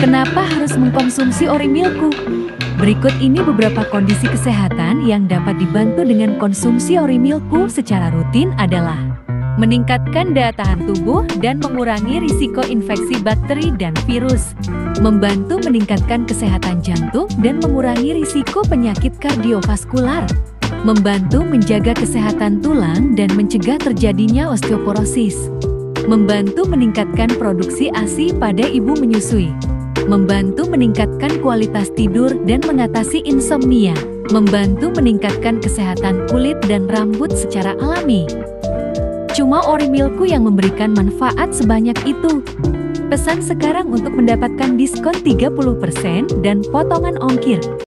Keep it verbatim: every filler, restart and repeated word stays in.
Kenapa harus mengkonsumsi Orimilku? Berikut ini beberapa kondisi kesehatan yang dapat dibantu dengan konsumsi Orimilku secara rutin adalah meningkatkan daya tahan tubuh dan mengurangi risiko infeksi bakteri dan virus, membantu meningkatkan kesehatan jantung dan mengurangi risiko penyakit kardiovaskular, membantu menjaga kesehatan tulang dan mencegah terjadinya osteoporosis, membantu meningkatkan produksi A S I pada ibu menyusui, membantu meningkatkan kualitas tidur dan mengatasi insomnia, membantu meningkatkan kesehatan kulit dan rambut secara alami. Cuma Orimilku yang memberikan manfaat sebanyak itu. Pesan sekarang untuk mendapatkan diskon tiga puluh persen dan potongan ongkir.